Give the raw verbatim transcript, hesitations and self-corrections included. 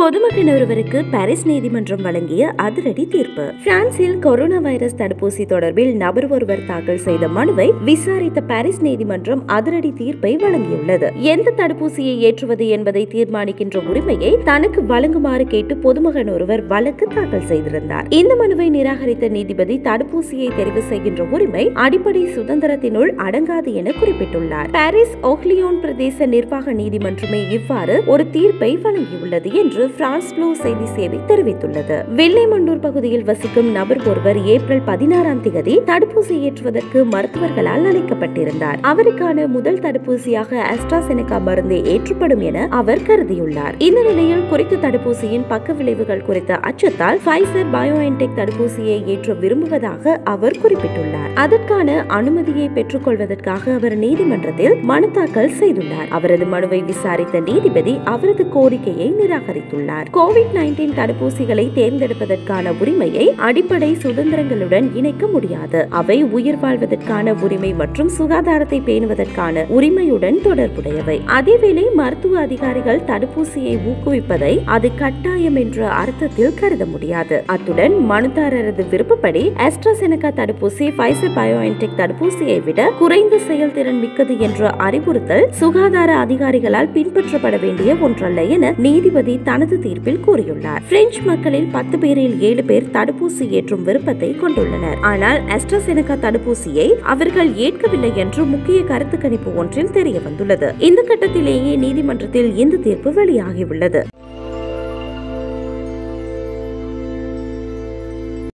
பொதுமகன் ஒருவருக்கு பாரிஸ் நீதிமன்றம் வழங்கிய அதிரடி தீர்ப்பு. பிரான்சில் கொரோனா வைரஸ் தடுப்பூசி தொடர்பில் நபர் ஒருவர் தாக்கல் செய்த மனுவை விசாரித்த பாரிஸ் நீதிமன்றம் அதிரடி தீர்ப்பை வழங்கியுள்ளது. எந்த தடுப்பூசியை ஏற்றுவது என்பதை தீர்மானிக்கின்ற உரிமையை தனக்கு வழங்குமாறு கேட்டு பொதுமகன் ஒருவர் வழக்கு தாக்கல் செய்திருந்தார். இந்த மனுவை நிராகரித்த நீதிபதி தடுப்பூசியை தெரிவு செய்கின்ற உரிமை அடிப்படை சுதந்திரத்தினுள் அடங்காது என குறிப்பிட்டுள்ளார். பாரிஸ் ஓக்லியோன் பிரதேச நிர்வாக நீதிமன்றமே இவ்வாறு ஒரு தீர்ப்பை வழங்கியுள்ளது என்று பிரான்ஸ் ப்ளூ செய்தி சேவை தெரிவித்துள்ளது. வெள்ளைமண்டூர் பகுதியில் வசிக்கும் நபர் ஒருவர் ஏப்ரல் பதினாறாம் தேதி தடுப்பூசி ஏற்றுவதற்கு மருத்துவர்களால் அழைக்கப்பட்டிருந்தார். அவருக்கான முதல் தடுப்பூசியாக ஆஸ்ட்ராசெனகா மருந்தே ஏற்றப்படும் என அவர் கருதியுள்ளார். இந்த நிலையில் குறித்த தடுப்பூசியின் பக்க விளைவுகள் குறித்த அச்சத்தால் ஃபைசர் பயோஎன்டெக் தடுப்பூசியை ஏற்ற விரும்புவதாக அவர் குறிப்பிட்டுள்ளார். அதற்கான அனுமதியை பெற்றுக் கொள்வதற்காக அவர் நீதிமன்றத்தில் மனு தாக்கல் செய்துள்ளார். அவரது மனுவை விசாரித்த நீதிபதி அவரது கோரிக்கையை நிராகரித்துள்ளார். கோவிட் நைன்டீன் தடுப்பூசிகளை தேர்ந்தெடுப்பதற்கான உரிமையை அடிப்படை சுதந்திரங்களுடன் இணைக்க முடியாது. அவை உயிர் வாழ்வதற்கான உரிமை மற்றும் சுகாதாரத்தை பேணுவதற்கான உரிமையுடன் தொடர்புடையவை. அதேவேளை மருத்துவ அதிகாரிகள் தடுப்பூசியை ஊக்குவிப்பதை அது கட்டாயம் என்ற அர்த்தத்தில் கருத முடியாது. அத்துடன் மனுதாரரது விருப்பப்படி ஆஸ்ட்ராசெனகா தடுப்பூசி ஃபைசர் பயோஎன்டெக் தடுப்பூசியை விட குறைந்த செயல்திறன் மிக்கது என்ற அறிவுறுத்தல் சுகாதார அதிகாரிகளால் பின்பற்றப்பட வேண்டிய ஒன்றல்ல என நீதிபதி தனது தீர்ப்பில் கூறியுள்ளார். பிரெஞ்சு மக்களில் பத்து பேரில் ஏழு பேர் தடுப்பூசி ஏற்றும் விருப்பத்தை கொண்டுள்ளனர். ஆனால் ஆஸ்ட்ராசெனகா தடுப்பூசியை அவர்கள் ஏற்கவில்லை என்று முக்கிய கருத்து கணிப்பு ஒன்றில் தெரிய வந்துள்ளது. இந்த கட்டத்திலேயே நீதிமன்றத்தில் இந்த தீர்ப்பு வெளியாகியுள்ளது.